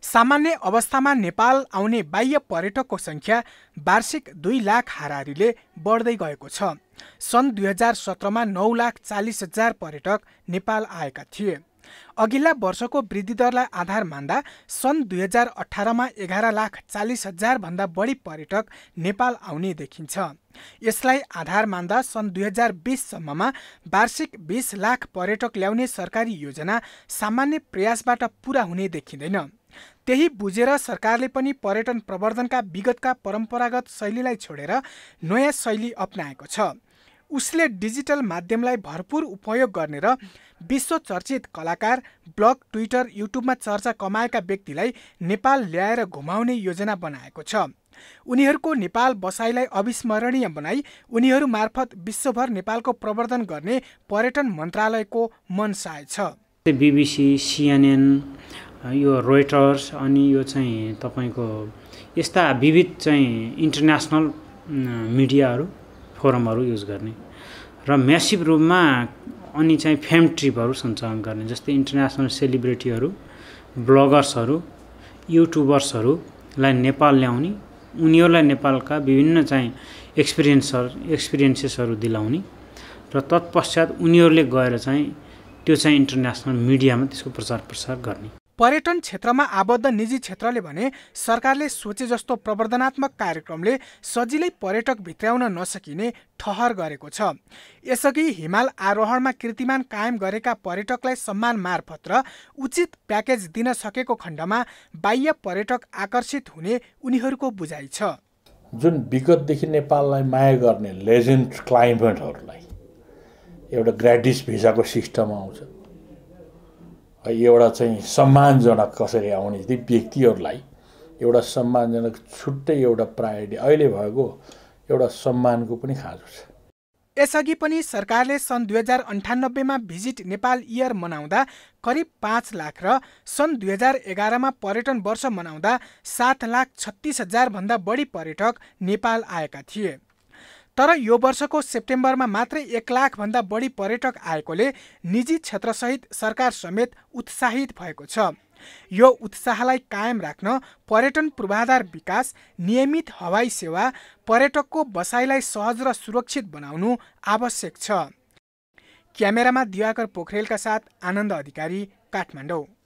सामान्य अवस्थामा नेपाल आउने बाह्य पर्यटकको संख्या वार्षिक 2 लाख हाराहारीले बढ्दै गएको छ। सन् 2017मा 9,40,000 पर्यटक नेपाल आएका थिए। अघिल्ला वर्षको वृद्धि दरलाई आधार मान्दा सन् 2018मा 11,40,000 भन्दा बढी पर्यटक नेपाल आउने देखिन्छ। यसलाई आधार मान्दा सन् 2020 सम्ममा वार्षिक 20 लाख पर्यटक ल्याउने सरकारी योजना सामान्य प्रयासबाट पूरा हुने देखिँदैन। त्यही बुझेर सरकारले पनि पर्यटन प्रवर्धनका विगतका परम्परागत शैलीलाई छोडेर नयाँ शैली अपनाएको छ। उसले डिजिटल माध्यमलाई भरपूर उपयोग गर्ने र विश्व चर्चित कलाकार, ब्लग, ट्विटर, युट्युबमा चर्चा कमाएका व्यक्तिलाई नेपाल ल्याएर घुमाउने योजना बनाएको छ। उनीहरूको नेपाल बसाइलाई अविस्मरणीय बनाई उनीहरू मार्फत विश्वभर नेपालको प्रवर्धन गर्ने पर्यटन मन्त्रालयको मनसाय छ। BBC, CNN, यो रोइटर्स अनि यो चाहिँ तपाईको यस्ता विविध चाहिँ इन्टरनेसनल मिडियाहरू फोरमहरू युज गर्ने र म्यासिभ रूपमा अनि चाहिँ फेम ट्रिपहरू सञ्चालन गर्ने, जस्तै इन्टरनेसनल सेलिब्रिटीहरू, ब्लगर्सहरू, युट्युबर्सहरूलाई नेपाल ल्याउने, उनीहरूलाई नेपालका विभिन्न चाहिँ एक्सपिरियन्सेसहरू दिलाउने र तत्पश्चात उनीहरूले गएर चाहिँ त्यो चाहिँ इन्टरनेसनल मिडियामा त्यसको प्रचार प्रसार गर्ने। पर्यटन क्षेत्रमा आबद्ध निजी क्षेत्रले भने सरकारले सोचे जस्तो प्रवर्धनात्मक कार्यक्रमले सजिलै पर्यटक भित्राउन नसकिने ठहर गरेको छ। यसअघि हिमाल आरोहणमा कीर्तिमान कायम गरेका पर्यटकलाई सम्मान मार्फत र उचित प्याकेज दिन सकेको खण्डमा बाह्य पर्यटक आकर्षित हुने उनीहरूको बुझाइ छ। जुन विगतदेखि नेपाललाई माया गर्ने लेजेन्ड क्लाइमेटहरूलाई एउटा ग्रेटिस भिसाको सिस्टम आउँछ, एउटा चाहिँ सम्मानजनक कसरी आउने ती व्यक्तिहरूलाई एउटा सम्मानजनक छुट्टै एउटा प्रायोरिटी अहिले भएको एउटा सम्मानको पनि खाँचो छ। यसअघि पनि सरकारले सन् 2098मा भिजिट नेपाल इयर मनाउँदा करिब 5 लाख र सन् 2011मा पर्यटन वर्ष मनाउँदा 7,36,000 भन्दा बढी पर्यटक नेपाल आएका थिए। तर यो वर्षको सेप्टेम्बरमा मात्रै 1 लाख भन्दा बढी पर्यटक आएकोले निजी क्षेत्रसहित सरकार समेत उत्साहित भएको छ। यो उत्साहलाई कायम राख्न पर्यटन पूर्वाधार विकास, नियमित हवाई सेवा, पर्यटकको बसाइलाई सहज र सुरक्षित बनाउनु आवश्यक छ। क्यामेरामा दिवाकर पोखरेलका साथ आनन्द अधिकारी, काठमाडौँ।